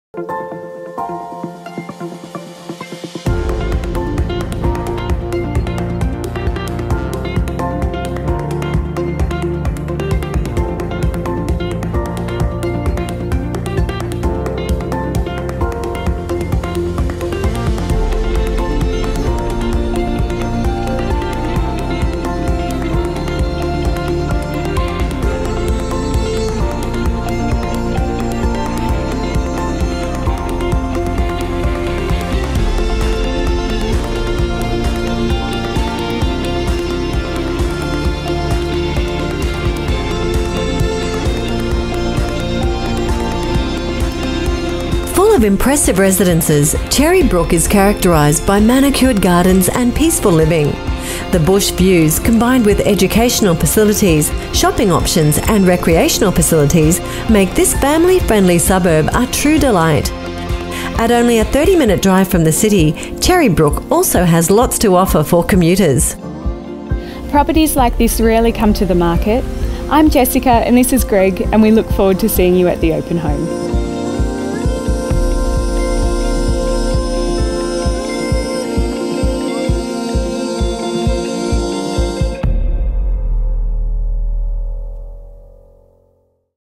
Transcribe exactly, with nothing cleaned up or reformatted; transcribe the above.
Full of impressive residences, Cherrybrook is characterised by manicured gardens and peaceful living. The bush views, combined with educational facilities, shopping options and recreational facilities, make this family-friendly suburb a true delight. At only a thirty minute drive from the city, Cherrybrook also has lots to offer for commuters. Properties like this rarely come to the market. I'm Jessica and this is Greg, and we look forward to seeing you at the open home.